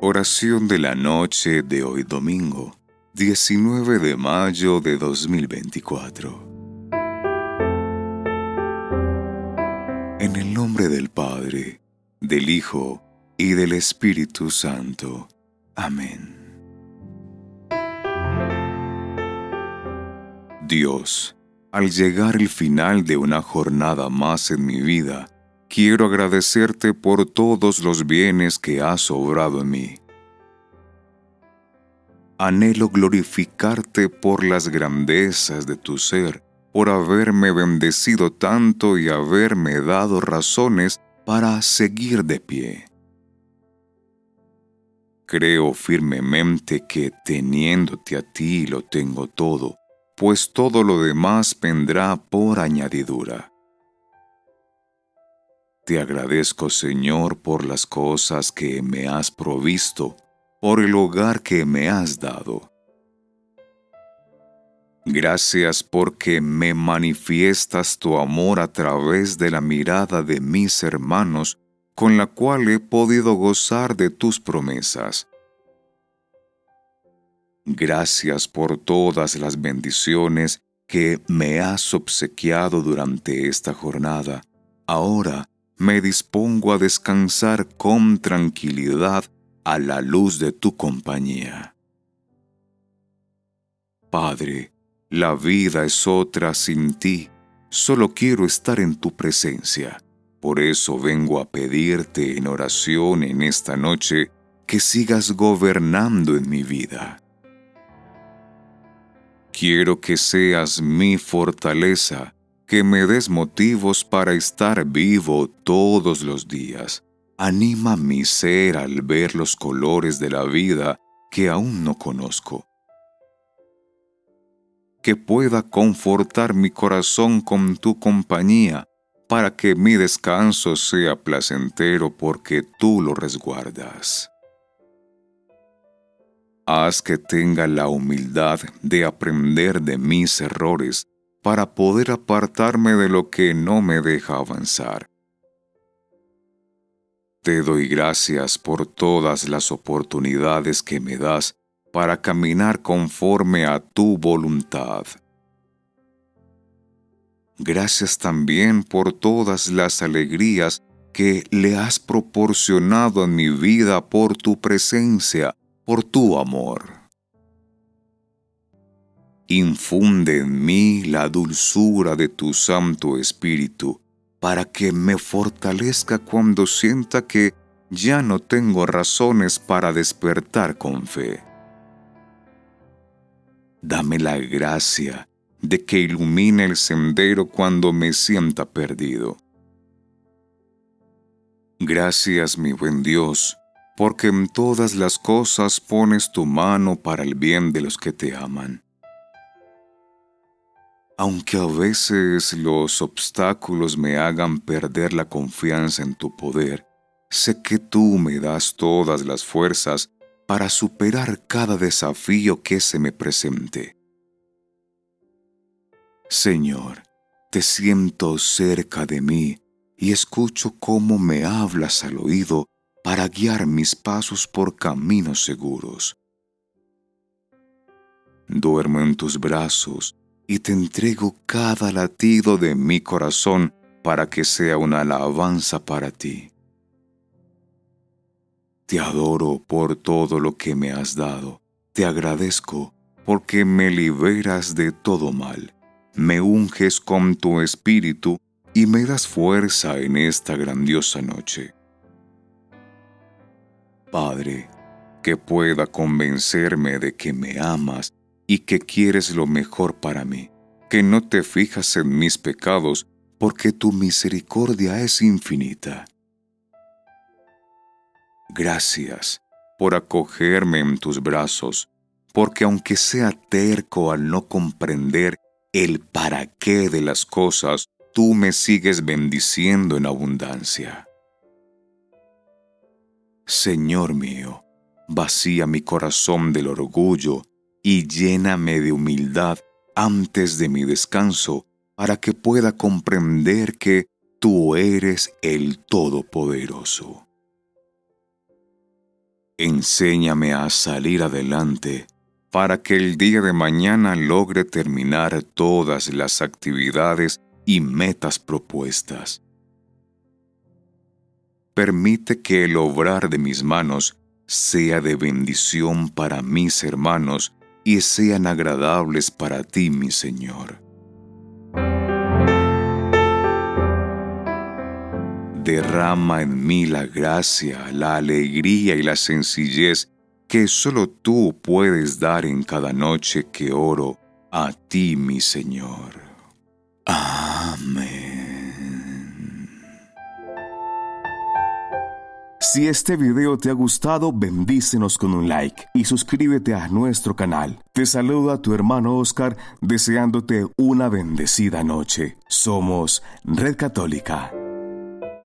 Oración de la noche de hoy domingo, 19 de mayo de 2024. En el nombre del Padre, del Hijo y del Espíritu Santo. Amén. Dios, al llegar el final de una jornada más en mi vida, quiero agradecerte por todos los bienes que has obrado en mí. Anhelo glorificarte por las grandezas de tu ser, por haberme bendecido tanto y haberme dado razones para seguir de pie. Creo firmemente que teniéndote a ti lo tengo todo, pues todo lo demás vendrá por añadidura. Te agradezco, Señor, por las cosas que me has provisto, por el hogar que me has dado. Gracias porque me manifiestas tu amor a través de la mirada de mis hermanos, con la cual he podido gozar de tus promesas. Gracias por todas las bendiciones que me has obsequiado durante esta jornada. Ahora me dispongo a descansar con tranquilidad a la luz de tu compañía. Padre, la vida es otra sin ti. Solo quiero estar en tu presencia. Por eso vengo a pedirte en oración en esta noche que sigas gobernando en mi vida. Quiero que seas mi fortaleza, que me des motivos para estar vivo todos los días. Anima mi ser al ver los colores de la vida que aún no conozco. Que pueda confortar mi corazón con tu compañía, para que mi descanso sea placentero porque tú lo resguardas. Haz que tenga la humildad de aprender de mis errores, para poder apartarme de lo que no me deja avanzar. Te doy gracias por todas las oportunidades que me das para caminar conforme a tu voluntad. Gracias también por todas las alegrías que le has proporcionado a mi vida por tu presencia, por tu amor. Infunde en mí la dulzura de tu Santo Espíritu, para que me fortalezca cuando sienta que ya no tengo razones para despertar con fe. Dame la gracia de que ilumine el sendero cuando me sienta perdido. Gracias, mi buen Dios, porque en todas las cosas pones tu mano para el bien de los que te aman. Aunque a veces los obstáculos me hagan perder la confianza en tu poder, sé que tú me das todas las fuerzas para superar cada desafío que se me presente. Señor, te siento cerca de mí y escucho cómo me hablas al oído para guiar mis pasos por caminos seguros. Duermo en tus brazos y te entrego cada latido de mi corazón para que sea una alabanza para ti. Te adoro por todo lo que me has dado. Te agradezco porque me liberas de todo mal. Me unges con tu espíritu y me das fuerza en esta grandiosa noche. Padre, que pueda convencerme de que me amas y que quieres lo mejor para mí, que no te fijas en mis pecados, porque tu misericordia es infinita. Gracias por acogerme en tus brazos, porque aunque sea terco al no comprender el para qué de las cosas, tú me sigues bendiciendo en abundancia. Señor mío, vacía mi corazón del orgullo y lléname de humildad antes de mi descanso, para que pueda comprender que tú eres el Todopoderoso. Enséñame a salir adelante para que el día de mañana logre terminar todas las actividades y metas propuestas. Permite que el obrar de mis manos sea de bendición para mis hermanos y sean agradables para ti, mi Señor. Derrama en mí la gracia, la alegría y la sencillez que solo tú puedes dar en cada noche que oro a ti, mi Señor. Amén. Si este video te ha gustado, bendícenos con un like y suscríbete a nuestro canal. Te saluda tu hermano Oscar, deseándote una bendecida noche. Somos Red Católica.